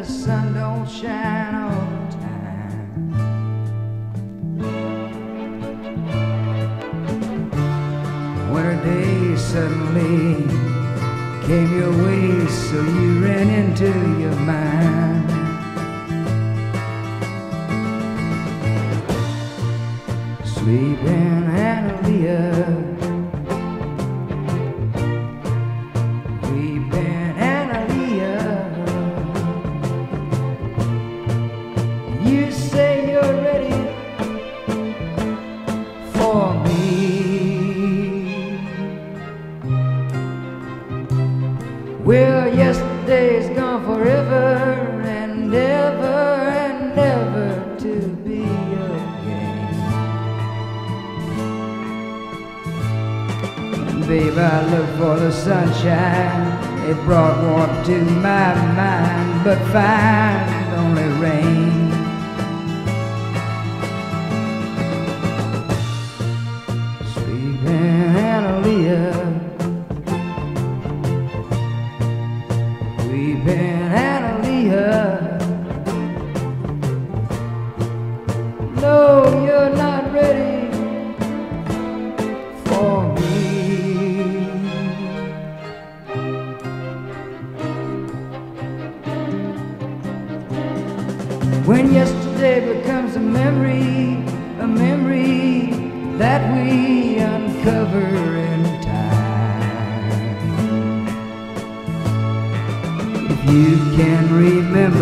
the sun don't shine all the time. Winter days suddenly came your way, so you ran into your mind. Sleeping Annaleah, weeping Annaleah. You say you're ready for me. Well, yesterday's gone forever and ever to be again. Babe, I look for the sunshine, it brought warmth to my mind, but find only rain. Sleeping Annaleah, weeping Annaleah. No, you're not ready for me. When yesterday becomes a memory that we uncover in time. If you can remember